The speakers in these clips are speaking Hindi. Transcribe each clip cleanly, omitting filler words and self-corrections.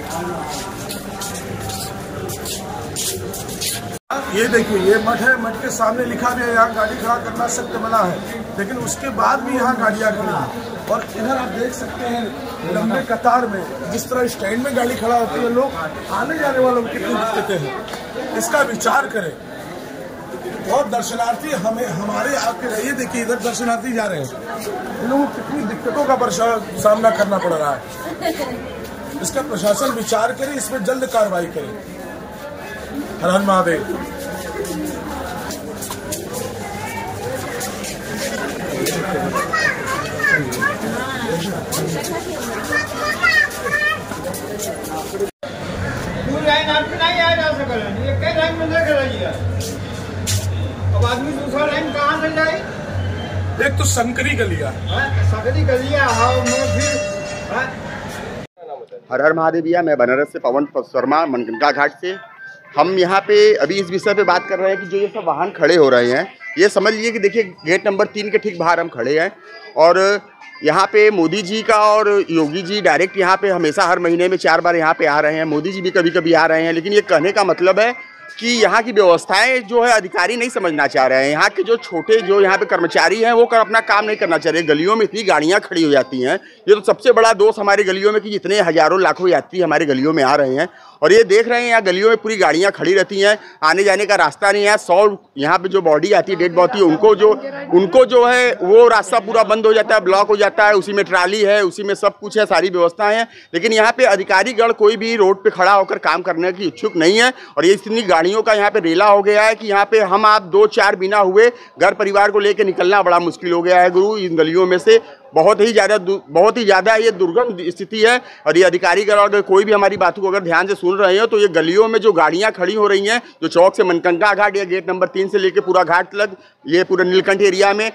ये देखिए, ये मठ है, मठ के सामने लिखा भी है यहाँ गाड़ी खड़ा करना सख्त मना है, लेकिन उसके बाद भी यहाँ गाड़ियाँ खड़ी हैं। और इधर आप देख सकते हैं लंबे कतार में जिस तरह स्टैंड में गाड़ी खड़ा होती है, लोग आने जाने वालों को कितनी दिक्कतें हैं, इसका विचार करें। और दर्शनार्थी हमारे आपके रहिए, देखिए इधर दर्शनार्थी जा रहे हैं, इन लोगों को कितनी दिक्कतों का सामना करना पड़ रहा है। इसका प्रशासन विचार करे, इस पर जल्द कार्रवाई करे। हर हर महादेव। नहीं आया जा सकल, ये कई लाइन में देख रही है। अब आदमी दूसरा लाइन कहाँ से जाए? एक तो संकरी गलिया, सकरी गलिया, हाँ फिर। हर हर महादेव भैया, मैं बनारस से पवन शर्मा, मनगंगा घाट से। हम यहाँ पे अभी इस विषय पे बात कर रहे हैं कि जो ये सब वाहन खड़े हो रहे हैं, ये समझ लीजिए कि देखिए गेट नंबर 3 के ठीक बाहर हम खड़े हैं और यहाँ पे मोदी जी का और योगी जी डायरेक्ट यहाँ पे हमेशा हर महीने में 4 बार यहाँ पे आ रहे हैं। मोदी जी भी कभी कभी आ रहे हैं, लेकिन ये कहने का मतलब है कि यहाँ की व्यवस्थाएं जो है अधिकारी नहीं समझना चाह रहे हैं। यहाँ के जो छोटे जो यहाँ पे कर्मचारी हैं वो अपना काम नहीं करना चाह रहे। गलियों में इतनी गाड़ियाँ खड़ी हो जाती हैं, ये तो सबसे बड़ा दोष हमारे गलियों में कि इतने हजारों लाखों यात्री हमारे गलियों में आ रहे हैं और ये देख रहे हैं यहाँ गलियों में पूरी गाड़ियाँ खड़ी रहती हैं, आने जाने का रास्ता नहीं है। 100 यहाँ पे जो बॉडी आती है, डेड बॉडी, उनको जो है वो रास्ता पूरा बंद हो जाता है, ब्लॉक हो जाता है। उसी में ट्राली है, उसी में सब कुछ है, सारी व्यवस्थाएं हैं, लेकिन यहाँ पे अधिकारीगण कोई भी रोड पे खड़ा होकर काम करने की इच्छुक नहीं है। और ये इतनी गाड़ियों का यहाँ पे रेला हो गया है कि यहाँ पे हम आप 2-4 बिना हुए घर परिवार को लेकर निकलना बड़ा मुश्किल हो गया है गुरु। इन गलियों में से बहुत ही ज़्यादा ये दुर्गम स्थिति है। और ये अधिकारीगण अगर कोई भी हमारी बातों को अगर ध्यान से सुन रहे हो तो ये गलियों में जो गाड़ियां खड़ी हो रही हैं, जो चौक से मनगंगा घाट या गेट नंबर 3 से लेके पूरा घाट तक, ये पूरा नीलकंठ एरिया में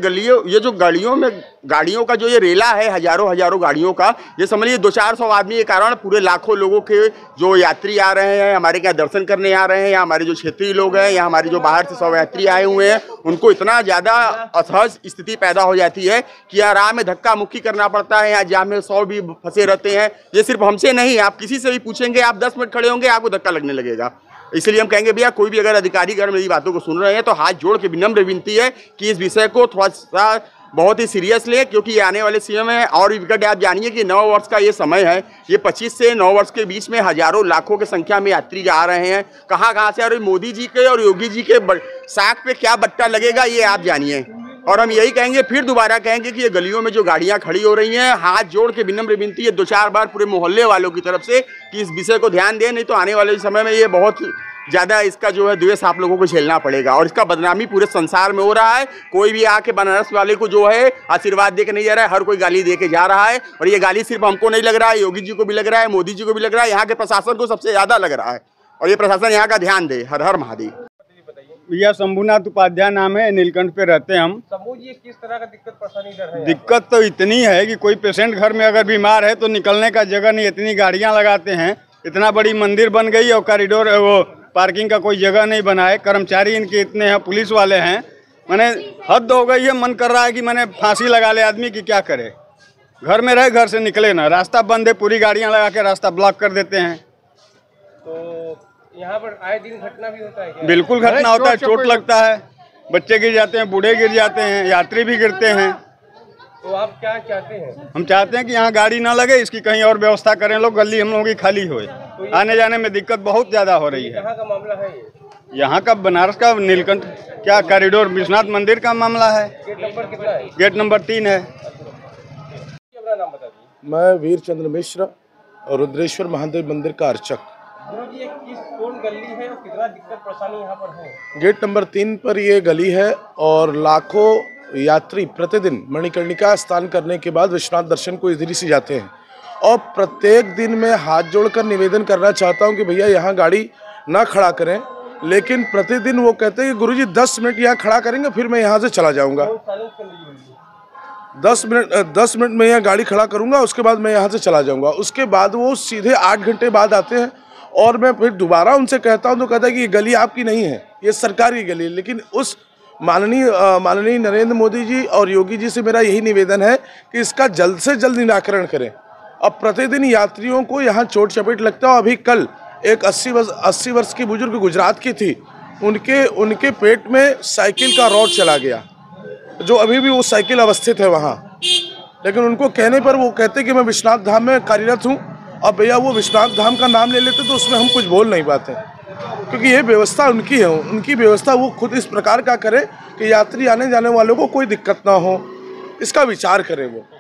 ये जो गलियों में गाड़ियों का जो ये रेला है, हजारों गाड़ियों का, ये समझिए 200-400 आदमी के कारण पूरे लाखों लोगों के जो यात्री आ रहे हैं, हमारे यहाँ दर्शन करने आ रहे हैं, या हमारे जो क्षेत्रीय लोग हैं, या हमारे जो बाहर से सब यात्री आए हुए हैं, उनको इतना ज़्यादा असहज स्थिति पैदा हो जाती है कि यार में धक्का मुक्की करना पड़ता है। यहाँ जाम में 100 भी फंसे रहते हैं। ये सिर्फ हमसे नहीं, आप किसी से भी पूछेंगे, आप 10 मिनट खड़े होंगे आपको धक्का लगने लगेगा। इसलिए हम कहेंगे भैया, कोई भी अगर अधिकारीगण मेरी बातों को सुन रहे हैं तो हाथ जोड़ के विनम्र विनती है कि इस विषय को थोड़ा सा बहुत ही सीरियस ले, क्योंकि ये आने वाले समय में और विकट। आप जानिए कि 9 वर्ष का ये समय है, ये 25 से 9 वर्ष के बीच में हजारों लाखों की संख्या में यात्री आ रहे हैं। कहाँ से, और मोदी जी के और योगी जी के साख पे क्या बट्टा लगेगा ये आप जानिए। और हम यही कहेंगे, फिर दोबारा कहेंगे कि ये गलियों में जो गाड़ियां खड़ी हो रही हैं, हाथ जोड़ के विनम्र विनती है 2-4 बार पूरे मोहल्ले वालों की तरफ से कि इस विषय को ध्यान दें, नहीं तो आने वाले समय में ये बहुत ज़्यादा इसका जो है द्वेष आप लोगों को झेलना पड़ेगा। और इसका बदनामी पूरे संसार में हो रहा है। कोई भी आके बनारस वाले को जो है आशीर्वाद दे के नहीं जा रहा है, हर कोई गाली दे के जा रहा है। और ये गाली सिर्फ हमको नहीं लग रहा है, योगी जी को भी लग रहा है, मोदी जी को भी लग रहा है, यहाँ के प्रशासन को सबसे ज़्यादा लग रहा है। और ये प्रशासन यहाँ का ध्यान दे। हर हर महादेव। भैया शंभुनाथ उपाध्याय नाम है, नीलकंठ पे रहते हैं हम। शंभू जी, किस तरह का दिक्कत परेशानी कर रहे हैं? दिक्कत तो इतनी है कि कोई पेशेंट घर में अगर बीमार है तो निकलने का जगह नहीं, इतनी गाड़ियां लगाते हैं। इतना बड़ी मंदिर बन गई और कॉरिडोर वो पार्किंग का कोई जगह नहीं बना है। कर्मचारी इनके इतने हैं, पुलिस वाले हैं, मैंने हद हो गई है। मन कर रहा है कि मैंने फांसी लगा ले आदमी की, क्या करे, घर में रहे, घर से निकले ना, रास्ता बंद है, पूरी गाड़ियाँ लगा के रास्ता ब्लॉक कर देते हैं। तो यहाँ पर आए दिन घटना भी होता है क्या? बिल्कुल घटना होता है, चोट लगता है, बच्चे गिर जाते हैं, बूढ़े गिर जाते हैं, यात्री भी गिरते हैं। तो आप क्या चाहते हैं? हम चाहते हैं कि यहाँ गाड़ी ना लगे, इसकी कहीं और व्यवस्था करें लोग, गली हम लोगों की खाली होए। तो आने जाने में दिक्कत बहुत ज़्यादा हो रही है। कहाँ का मामला है ये? यहाँ का बनारस का नीलकंठ क्या कॉरिडोर विश्वनाथ मंदिर का मामला है। गेट नंबर कितना है? गेट नंबर 3 है। अपना नाम बता दीजिए। मैं वीर चंद्र मिश्र और रुद्रेश्वर महादेव मंदिर का अर्चक। गुरुजी, ये कौन गली है और कितना दिक्कत परेशानी यहाँ पर है? गेट नंबर 3 पर ये गली है और लाखों यात्री प्रतिदिन मणिकर्णिका स्नान करने के बाद विश्वनाथ दर्शन को इधर से जाते हैं। और प्रत्येक दिन मैं हाथ जोड़कर निवेदन करना चाहता हूं कि भैया यहाँ गाड़ी ना खड़ा करें, लेकिन प्रतिदिन वो कहते हैं कि गुरुजी 10 मिनट यहाँ खड़ा करेंगे, फिर मैं यहाँ से चला जाऊँगा। 10 मिनट में यहाँ गाड़ी खड़ा करूँगा, उसके बाद मैं यहाँ से चला जाऊँगा। उसके बाद वो सीधे 8 घंटे बाद आते हैं और मैं फिर दोबारा उनसे कहता हूँ तो कहता है कि ये गली आपकी नहीं है, ये सरकार की गली है। लेकिन उस माननीय नरेंद्र मोदी जी और योगी जी से मेरा यही निवेदन है कि इसका जल्द से जल्द निराकरण करें। अब प्रतिदिन यात्रियों को यहाँ चोट चपेट लगता है। अभी कल एक 80 वर्ष की बुजुर्ग गुजरात की थी, उनके पेट में साइकिल का रॉड चला गया, जो अभी भी वो साइकिल अवस्थित है वहाँ। लेकिन उनको कहने पर वो कहते कि मैं विश्वनाथ धाम में कार्यरत हूँ। अब भैया वो विश्वनाथ धाम का नाम ले लेते तो उसमें हम कुछ बोल नहीं पाते, क्योंकि ये व्यवस्था उनकी है। उनकी व्यवस्था वो खुद इस प्रकार का करे कि यात्री आने जाने वालों को कोई दिक्कत ना हो, इसका विचार करें वो।